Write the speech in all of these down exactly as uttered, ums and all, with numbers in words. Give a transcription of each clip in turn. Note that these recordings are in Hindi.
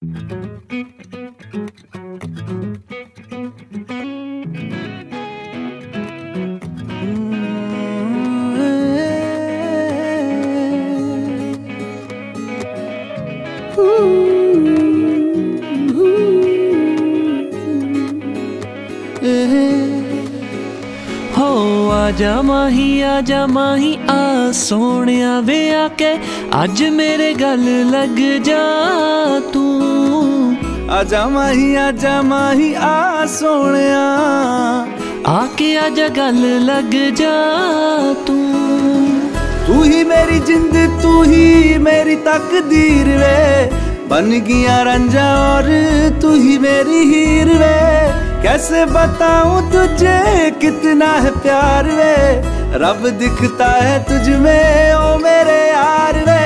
हो आजा माही आजा माही आ सोनिया वे आके अज मेरे गल लग जा तू। आजा माही आजा माही आ सोनिया आके आजा गल लग जा तू। तू ही मेरी जिंद तू ही मेरी तकदीर वे, बन गया रंजा और तू ही मेरी हीर वे। कैसे बताऊं तुझे कितना है प्यार वे, रब दिखता है तुझ में ओ मेरे यार वे।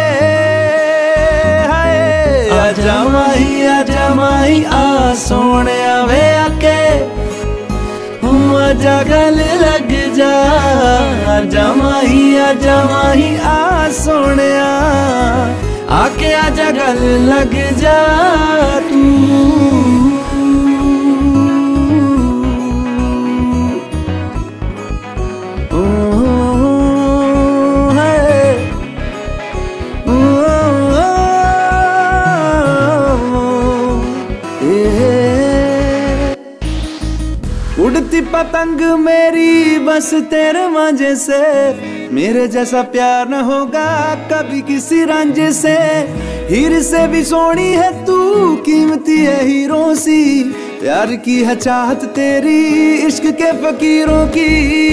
हाय आजा माही आजा माही आ सोनिया वे आके आजा गल लग जा। आजा माही आजा माही आ सोनिया आके आजा गल लग जा तू। उड़ती पतंग मेरी बस तेरे मांझे से, मेरे जैसा प्यार न होगा कभी किसी रांझे से। हीर से भी सोनी है तू कीमती है हीरों सी, प्यार की है चाहत तेरी इश्क के फकीरों की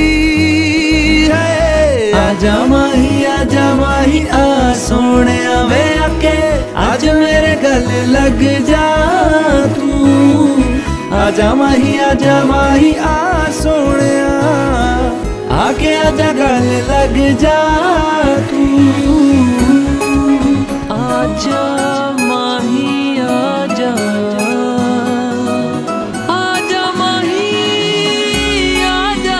है। आजा माही आजा माही आ सोनिया वे आके आज मेरे गल लग जा तू। आजा माही आजा माही आ सोनिया आके आजा गल लग जा तू। आजा माही आजा आजा माही आजा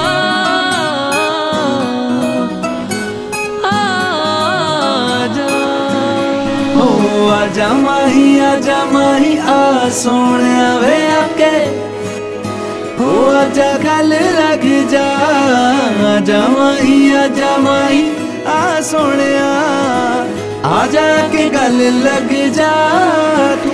आजा ओ आजा माही आजा माही आ सोनिया वे आके ओ आजा गल लग जा। आजा माही आजा माही आ सोनिया आजा के गल लग जा तू।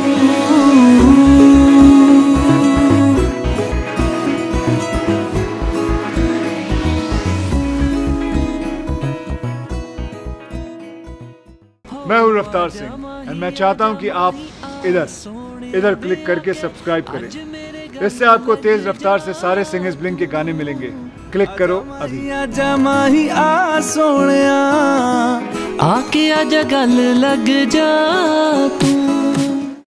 मैं हूँ रफ्तार सिंह और मैं चाहता हूँ कि आप इधर इधर क्लिक करके सब्सक्राइब करें। इससे आपको तेज रफ्तार से सारे सिंगर्स ब्लिंक के गाने मिलेंगे। क्लिक करो अभी। आजा माही आ सोनिया आके आजा गल लग जा तू।